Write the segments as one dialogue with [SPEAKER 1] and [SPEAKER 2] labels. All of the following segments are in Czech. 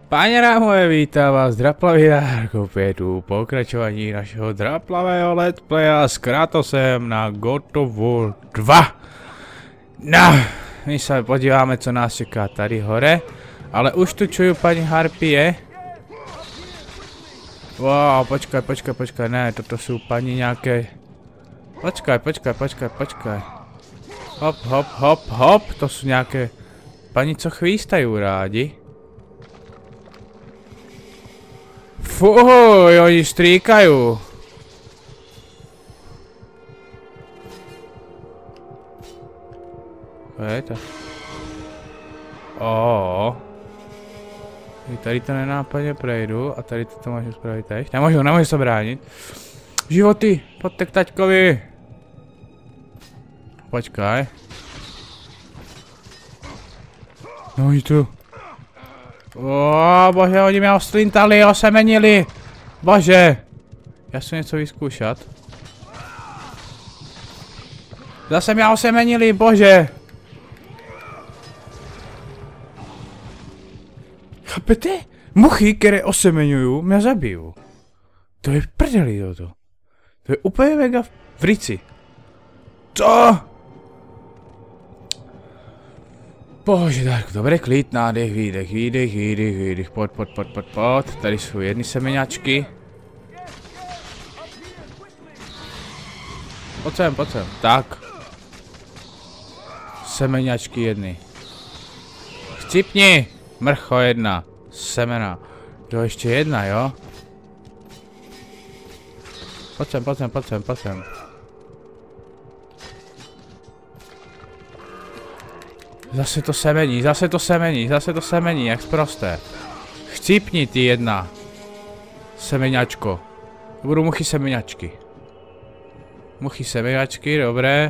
[SPEAKER 1] Páni Rámové, vítám vás Draplavý opět u pokračování našeho draplavého let's playa s Kratosem na God of War 2. No, my se podíváme, co nás čeká tady hore, ale už tu čuju paní Harpie. Wow, počkej, ne, toto jsou paní nějaké... Počkej. Hop, to jsou nějaké paní, co chvístají rádi. Fuj, oni strýkají. Co je to? Tady to nenápadně projdu a tady to můžu spravit teď. Nemůžu se bránit. Životy, pojďte k taťkovi. Počkej. No i tu. Bože, oni mě oslintali, osemenili. Bože. Já chci něco vyzkoušet. Zase mě osemenili, bože. Chápete? Muchy, které osemeňují, mě zabijou. To je v prdeli toto. To je úplně mega v rici. Co? Bože, tak dobré, klid, nádech, výdech, pojď. Tady jsou jedny semeňačky. Pojď sem. Tak. Semeňačky jedny. Chcipni! Mrcho jedna. Semena. Jo, ještě jedna, jo? Pojď sem. Zase to semení, jak sprosté. Chcípni ty jedna. Semeňačko. Budou muchy semeňačky, dobré.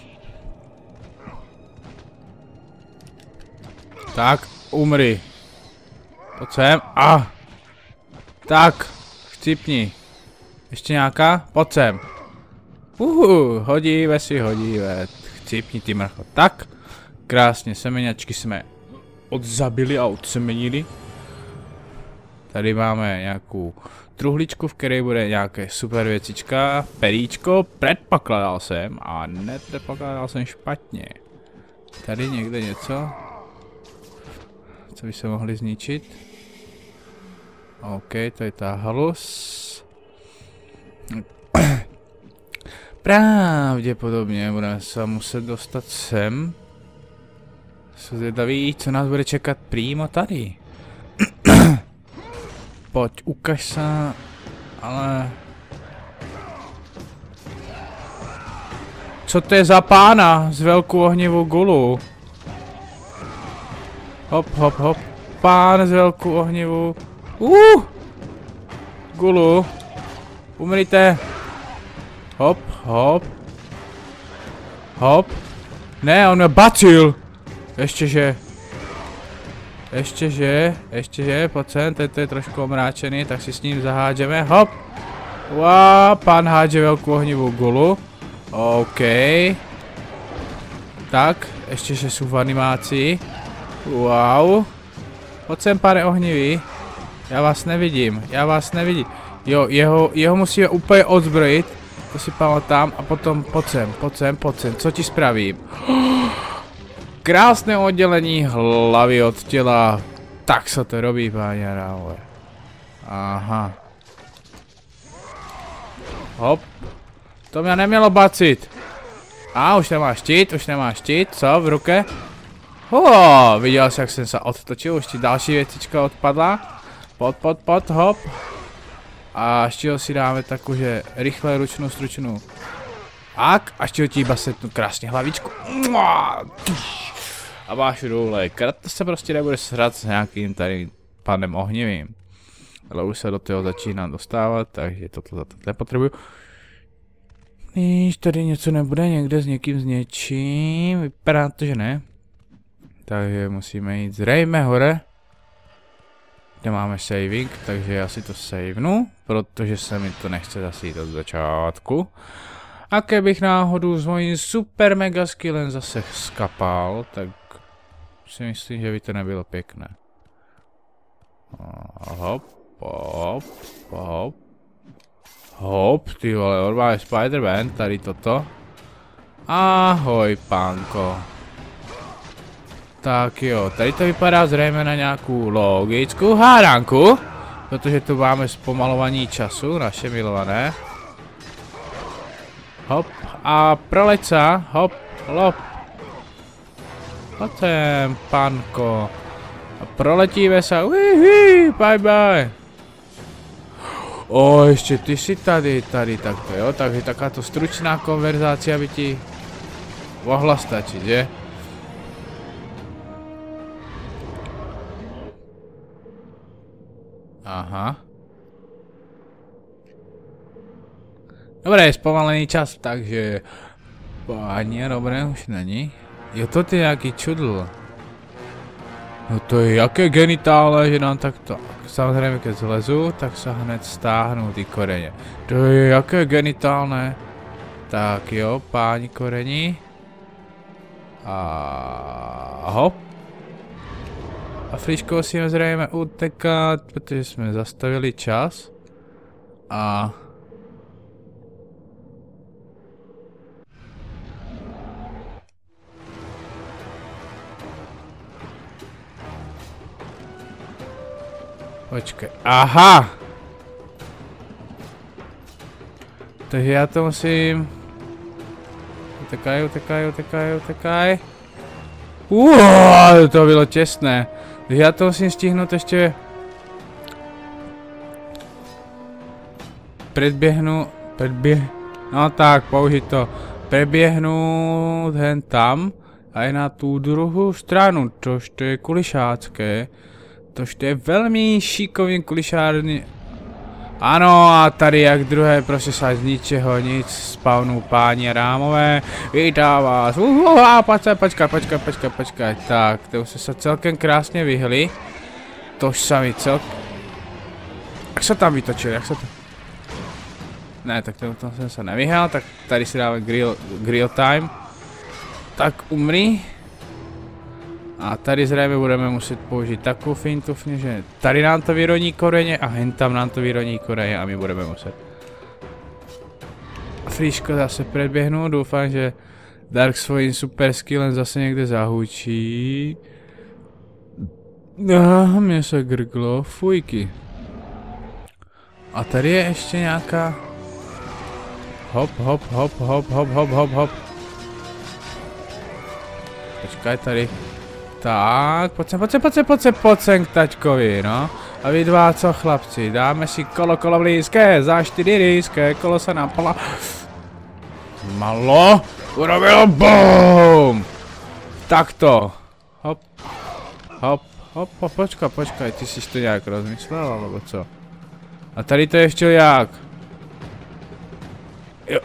[SPEAKER 1] Tak, umři. Pojď sem. Tak, chcípni. Ještě nějaká? Pojď sem. Hodíme. Chcípni ty mrcho. Tak. Krásně, semeňačky jsme odzabili a odsemenili. Tady máme nějakou truhličku, v které bude nějaké super věcička. Períčko, předpokládal jsem a nepředpokládal jsem špatně. Tady někde něco, co by se mohli zničit. OK, to je ta halus. Pravděpodobně budeme se muset dostat sem. Jsou zvědaví, co nás bude čekat přímo tady. Pojď, ukaž se, ale... Co to je za pána s velkou ohnivou gulu? Hop. Pán s velkou ohnivou. Gulu. Umřite. Hop. Ne, on mě bacil. Ještě, pojď sem, to je trošku omráčený, tak si s ním zahádžeme, hop. Pán hádže velkou ohnivou gulu. OK. Tak, ještě že jsou v animácii. Wow. Pojď sem, pane ohnivý. Já vás nevidím. Jo, jeho musíme úplně odzbrojit. To si pamatám a potom pojď sem, co ti spravím? Krásné oddělení hlavy od těla. Tak se to robí, páni Rámové. Aha. Hop. To mě nemělo bacit. Už nemáš štít, co v ruce? Viděl jsi, jak jsem se odtočil, už ti další věcička odpadla. Pod, hop. A ještě si dáme takovou, že rychle ručnou stručnou. A ještě ti basetnu krásně hlavičku. A máš roule. Kratos se prostě nebude srát s nějakým tady panem ohnivým. Ale už se do toho začíná dostávat, takže toto za to nepotřebuju. Když tady něco nebude někde s někým s něčím, vypadá to, že ne. Takže musíme jít zřejmě hore. Kde máme saving, takže já si to savenu, protože se mi to nechce zase jít od začátku. A kdybych náhodou s mojím super mega skillem zase skapal, tak si myslím, že by to nebylo pěkné. Hop, hop, hop. Hop, ty vole, normálně Spider-Man, tady toto. Ahoj, pánko. Tak jo, tady to vypadá zřejmě na nějakou logickou hádanku, protože tu máme zpomalování času, naše milované. Hop, a proleca, hop, lop. Potem, pánko. A proletíme se, bye bye. O, ještě ty jsi tady, tak to jo, takže takáto stručná konverzácia by ti mohla stačit, že? Aha. Dobré, zpomalený čas, takže... Páně, dobré, už není. Jo, to ty nějaký čudl. No to je jaké genitálne, že nám takto... Samozřejmě, když zlezu, tak se hned stáhnou ty koreně. To je jaké genitálne. Tak jo, páni korení. A hop. A Friško musíme zřejmě utekat, protože jsme zastavili čas. A... Počkej, aha! Takže já to musím... Utekaj. To bylo těsné. Takže já to musím stihnout ještě... No tak, použít to. Preběhnout hen tam. A i na tu druhou stranu, což to je kulišácké. Tož to je velmi šikovný kulišárny. Ano, a tady jak druhé, prostě se z ničeho nic spawnou páni rámové. Vítám vás. Počkej. Tak, to už se celkem krásně vyhli. Tož sami Jak se tam vytočil, jak se to... Ne, tak to jsem se nevyhrál, tak tady si dáme grill time. Tak umri. A tady zřejmě budeme muset použít takovou fintu, že tady nám to vyroní koreně a hen tam nám to vyroní koreně a my budeme muset. Friško zase předběhnu, doufám, že Dark svým super skillem zase někde zahučí. Mě se grglo, fujky. A tady je ještě nějaká... Hop. Počkej tady. Tak, pojď sem k taťkovi, no. A vy dva co chlapci, dáme si kolo blízké, za 4 rýské, kolo se nám malo, urobilo BOOM! Takto. Hop, počkej, ty jsi to nějak rozmyslel, alebo co? A tady to ještě jak? Jo.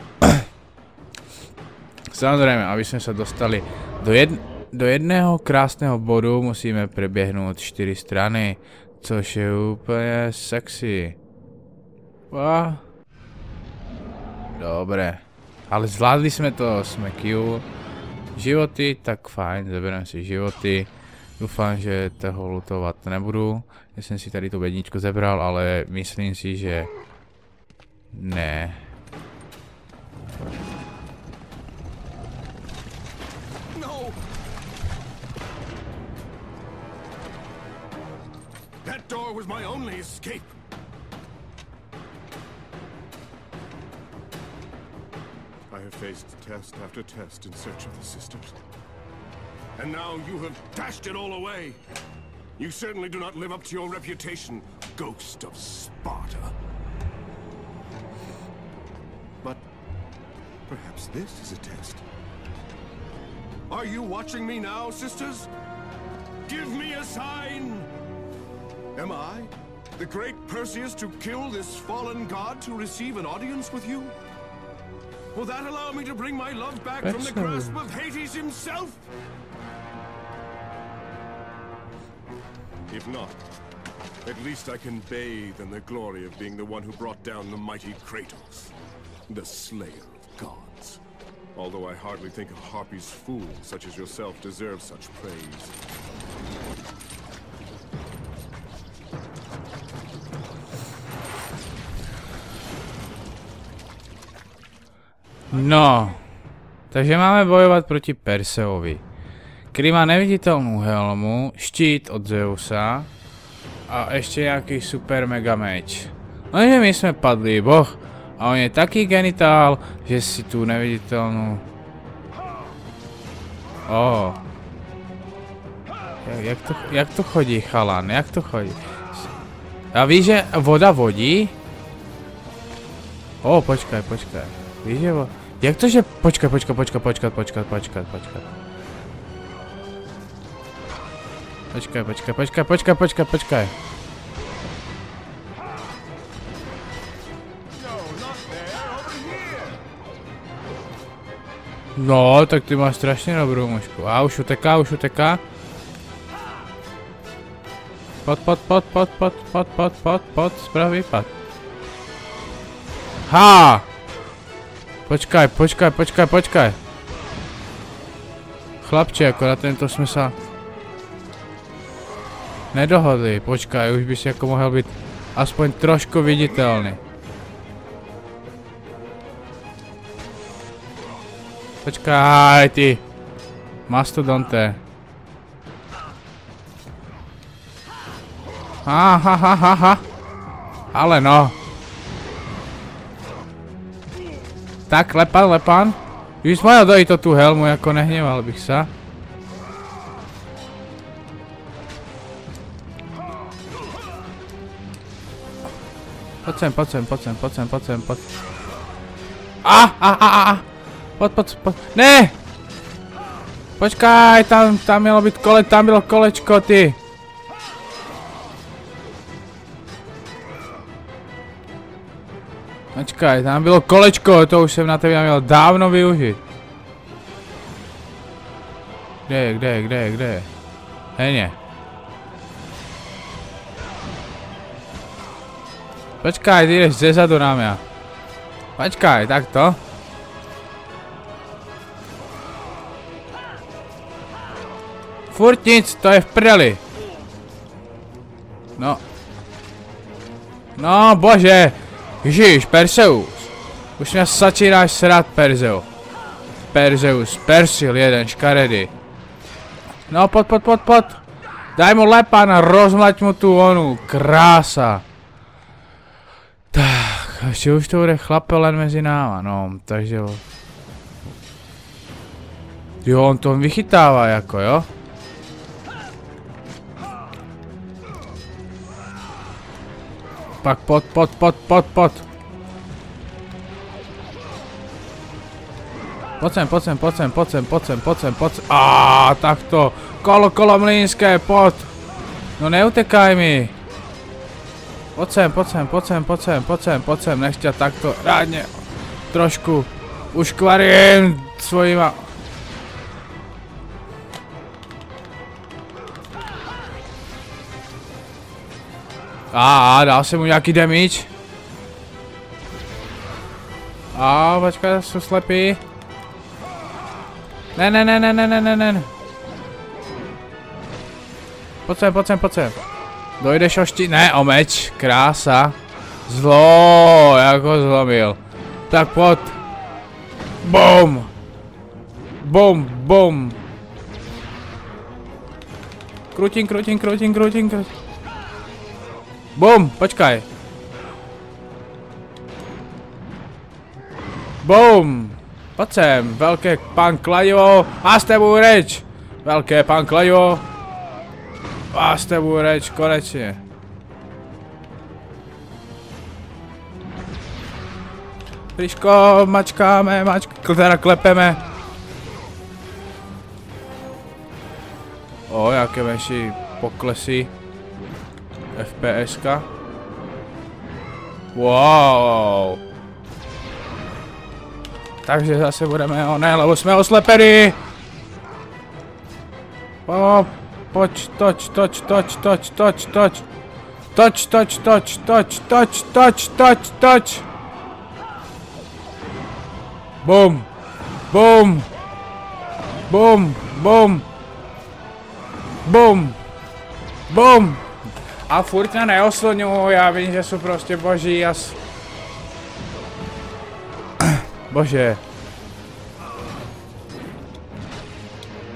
[SPEAKER 1] Samozřejmě, aby jsme se dostali do jedného krásného bodu musíme přeběhnout 4 strany, což je úplně sexy. Dobré, ale zvládli jsme to, jsme Q. Životy, tak fajn, zabereme si životy. Doufám, že toho lutovat nebudu. Já jsem si tady tu bedničku zebral, ale myslím si, že ne.
[SPEAKER 2] That door was my only escape. I have faced test after test in search of the sisters. And now you have dashed it all away. You certainly do not live up to your reputation, Ghost of Sparta. But perhaps this is a test. Are you watching me now, sisters? Give me a sign! Am I, the great Perseus, to kill this fallen god to receive an audience with you? Will that allow me to bring my love back from the grasp of Hades himself? If not, at least I can bathe in the glory of being the one who brought down the mighty Kratos, the slayer of gods. Although I hardly think a Harpy's fool such as yourself deserves such praise.
[SPEAKER 1] No. Takže máme bojovat proti Perseovi, který má neviditelnou helmu, štít od Zeusa a ještě nějaký super mega meč. No že my jsme padli, boh. A on je taký genitál, že si tu neviditelnou... Jak to chodí, chalan? Jak to chodí? A víš, že voda vodí? Počkej. Víš, že voda... Jak to, že... Počkat. Počkej. No, tak ty máš strašně dobrou mužku. A už uteká. Pod, spraví pad. Ha! Počkej. Chlapče, akorát tento jsme se nedohodli. Počkej, už bys jako mohl být aspoň trošku viditelný. Počkaj, ty mastodonte. Ha. Ale no. Tak, lepan. Když mohl dojít o tu helmu, jako nehněval bych se. Pojď sem. Pojď. Ne! Počkaj, tam mělo být tam bylo kolečko, ty. Počkaj, tam bylo kolečko, to už jsem na tebe měl dávno využít. Kde? Hejně. Počkaj, ty jdeš zezadu na mě. Počkaj, takto. Furt nic, to je v prdeli. No, bože. Ježíš, Perseus. Už mě začínáš srát, Perseus, Persil jeden, škaredý. No, pod. Daj mu lepan a rozmlať mu tu onu, krása. Tak, ještě už to bude chlapelen mezi náma, no, takže jo. Jo, on to vychytává jako, jo. Pak pod. Pojď sem. Takto. Kolo mlýnské, pod. No neutekaj mi. Pojď sem, nech tě takto rádně trošku uškvarím svojima. Dal jsem mu nějaký damage. Počkej, jsou slepý. Ne. Pojď sem. Dojdeš o štít, ne, o meč, krása. Zlo, jak ho zlomil. Tak pojď. Bum. Krutím. Bum, počkaj. Bum. Pojď sem, velké pan kladivo, a s tebou reč. Velké pan kladivo. A s tebou reč, konečně. Friško, mačkáme, teda klepeme. Jaké menší poklesy. FPSka. Wow. Takže zase budeme, lebo jsme oslepení. Pojď, toč. Bum. A furt mě neosloňuju, já vím, že jsou prostě boží Bože,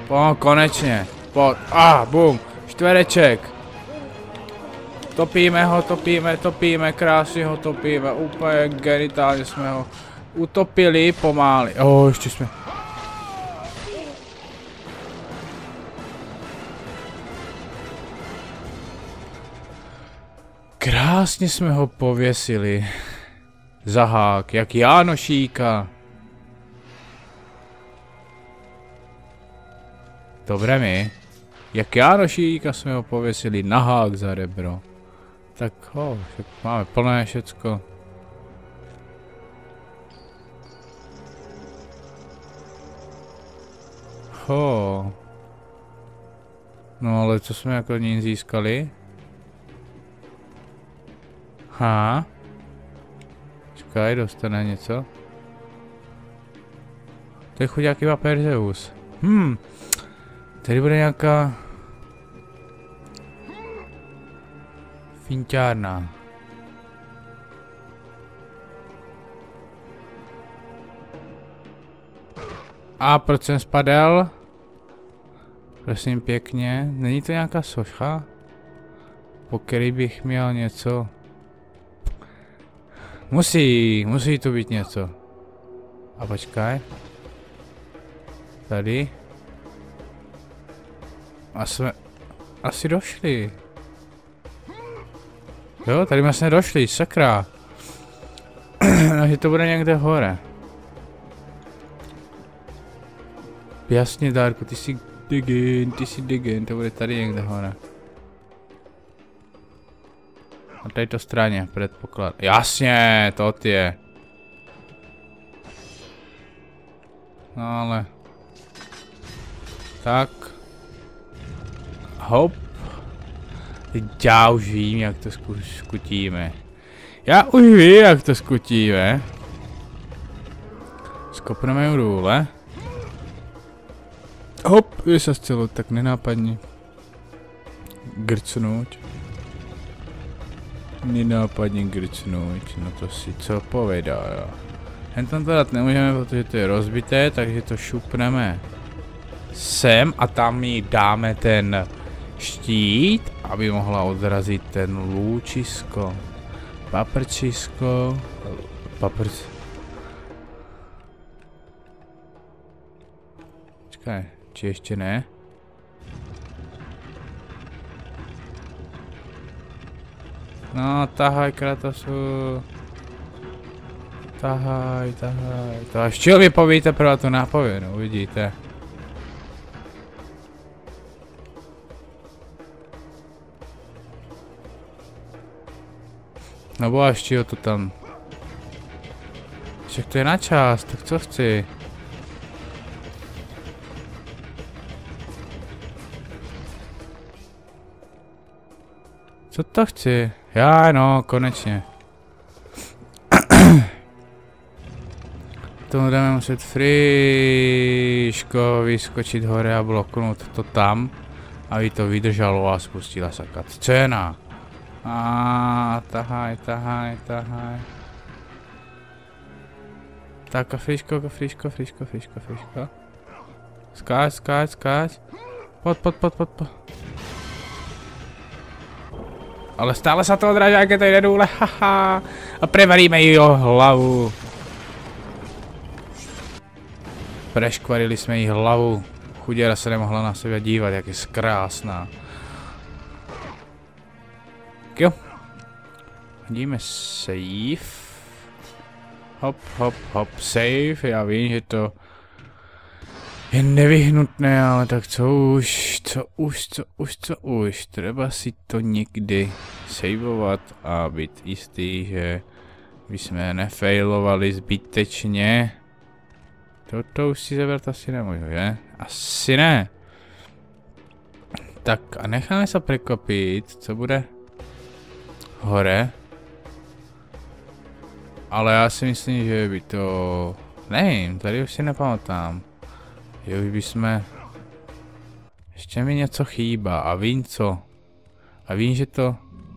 [SPEAKER 1] Konečně. Bum. Čtvereček. Topíme, krásně ho topíme. Úplně genitálně jsme ho utopili pomáli. Ještě jsme. Krásně jsme ho pověsili. Za hák, jak Jánošíka. Dobré mi. Jak Jánošíka jsme ho pověsili na hák za rebro. Tak však máme plné všecko. No ale co jsme jako ní získali? Čekaj, dostane něco. To je chudák iba Perseus. Tady bude nějaká finťárna. Proč jsem spadal? Prosím pěkně, není to nějaká socha? Po který bych měl něco? Musí tu být něco. A počkaj. Tady. A jsme asi došli. Jo, tady jsme vlastně došli, sakra. Takže to bude někde hore. Jasně, Darku, ty jsi digin, to bude tady někde hore. Na této straně, předpoklad. Jasně, to je. No ale. Tak. Hop. Já už vím, jak to skutíme. Skopneme dole. Hop, je se zcelo tak nenápadně. Grcnout. No to si co povědá, jo. Jen tam to dát nemůžeme, protože to je rozbité, takže to šupneme sem a tam jí dáme ten štít, aby mohla odrazit ten lůčisko. Paprčisko. Počkej, či ještě ne? No, tahaj, Kratosu. Tahaj. Z čeho vy povíte pro tu nápovědu, uvidíte. No až čeho to tam. Však to je na čas, tak co chci? Co to chci? Já no, konečně. To budeme muset friško vyskočit hore a bloknout to tam, aby to vydržalo a spustila se cutscéna. Tahaj. Tak friško. Skáč. Pod. Ale stále sa to odráža, keď to jde dole, haha. A prevaríme jeho hlavu. Preškvarili jsme jí hlavu. Chuděra se nemohla na sebe dívat, jak je krásná. Tak jo. Hodíme save. Hop, save. Já vím, že to je nevyhnutné, ale tak co už. Treba si to někdy saveovat a být jistý, že bychom nefailovali zbytečně. Toto už si zabrat asi nemůžu, že? Asi ne. Tak a necháme se překvapit, co bude hore. Ale já si myslím, že by to... Nevím, tady už si nepamatám. Že už bychom... Ještě mi něco chýbá a vím co. A vím, že to...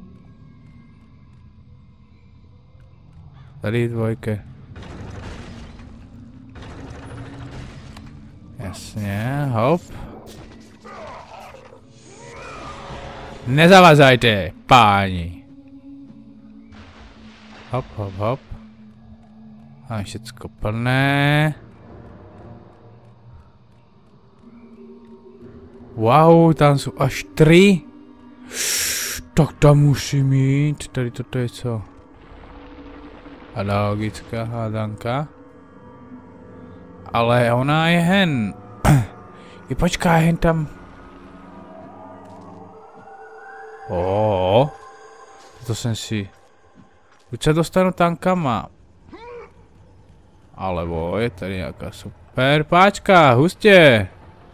[SPEAKER 1] Tady dvojke. Jasně, hop. Nezavazajte, páni. Hop, hop, hop. A všecko plné. Wow, tam jsou až 3. Tak tam musí mít. Tady toto je co? Logická hádanka. Ale ona je hen. I počká, hen tam. To jsem si... Už se dostanu tankama. Alebo je tady nějaká super páčka, hustě.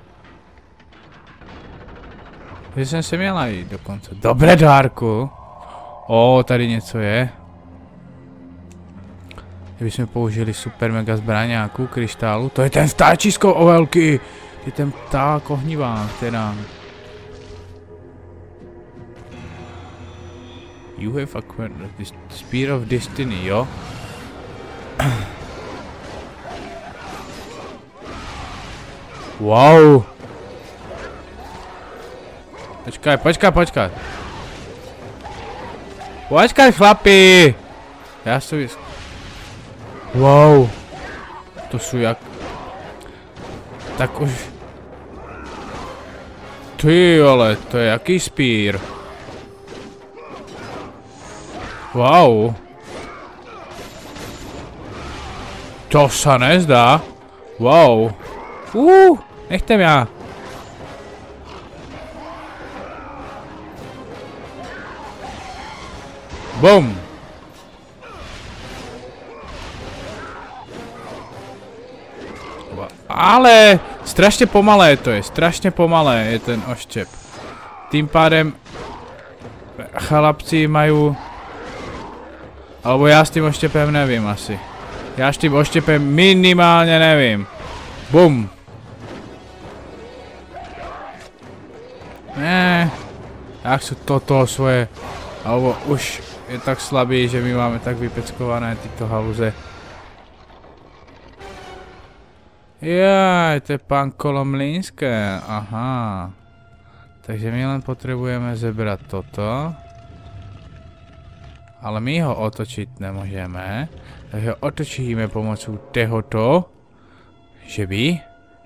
[SPEAKER 1] Že jsem se měla jít dokonce. Dobré, dárku. Tady něco je. Kdybychom použili super mega zbraňáku, kryštálu. To je ten vtáčisko o velký. Je ten pták ohnivá, teda. You have acquired the Spear of Destiny, jo? Wow. Počkaj. Počkaj, chlapi. Já si... Wow. To jsou jak... Tak už... Ty ale, to je jaký spír. Wow. To se nezdá. Wow. Nechte mě. Bum. Ale strašně pomalé to je, strašně pomalé je ten oštěp. Tím pádem chlapci mají... Alebo já s tím oštěpem nevím asi. Já s tím oštěpem minimálně nevím. Bum. Ne. Jak jsou toto svoje... Alebo už je tak slabý, že my máme tak vypeckované tyto haluze. Jaj, to je pan Kolomlínské, aha. Takže my jen potřebujeme zebrat toto. Ale my ho otočit nemůžeme. Takže ho otočíme pomocou tohoto. Že by?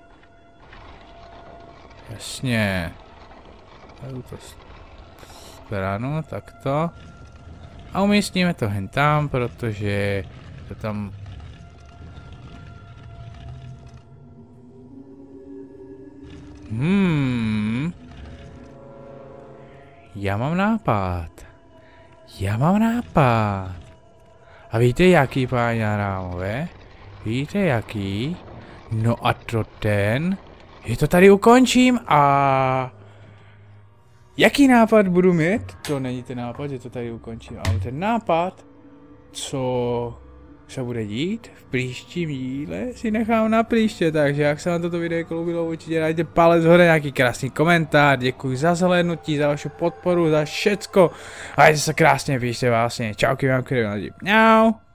[SPEAKER 1] Jasně. Tuto stranu, takto. A umístíme to hen tam, protože to tam... Já mám nápad. A víte jaký, páni Rámové? Víte jaký? No a to ten... Že to tady ukončím a... Jaký nápad budu mít? To není ten nápad, že to tady ukončím, ale ten nápad, co se bude dít v příštím díle, si nechám na příště, takže jak se vám toto video líbilo, určitě dajte palec hore, nějaký krásný komentář, děkuji za zhlédnutí, za vaši podporu, za všecko, a se krásně, píšte vlastně, čauky vám, který vám. Čau.